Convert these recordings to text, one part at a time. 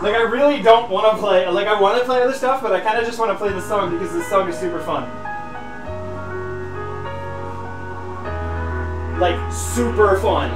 Like, I really don't want to play, like, I want to play other stuff, but I kind of just want to play this song because this song is super fun. Like, super fun.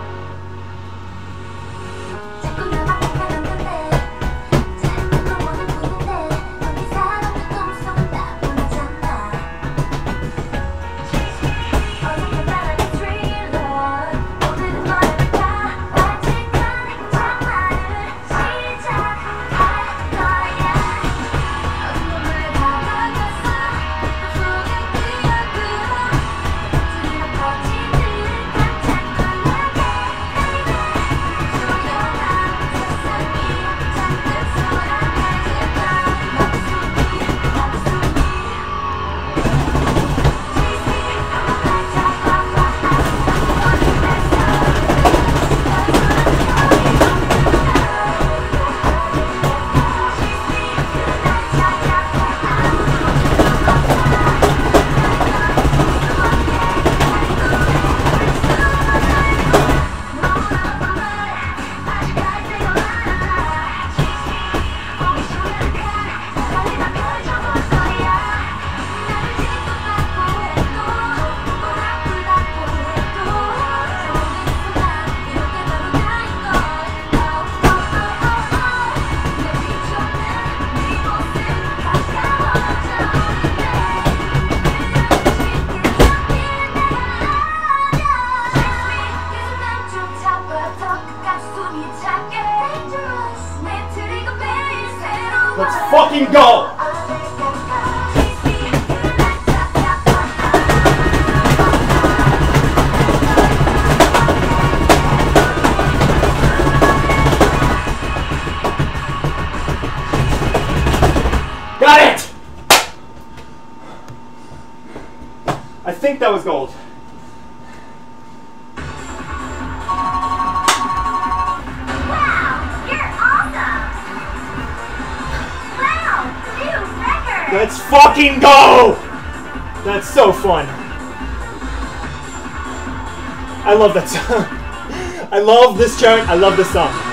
Let's fucking go! Got it! I think that was gold. Let's fucking go! That's so fun. I love that song. I love this chart. I love this song.